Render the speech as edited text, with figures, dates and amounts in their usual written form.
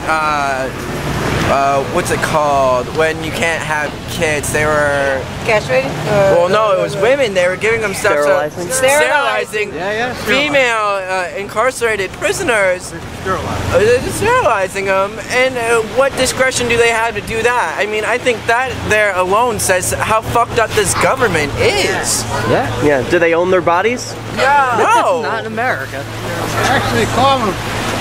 what's it called? When you can't have kids, they were castrated. Well, no, it was women. They were giving them stuff. Sterilizing female incarcerated prisoners. Sterilizing them. And what discretion do they have to do that? I mean, I think that there alone says how fucked up this government is. Yeah. Do they own their bodies? Yeah. No. Not in America. Actually, call them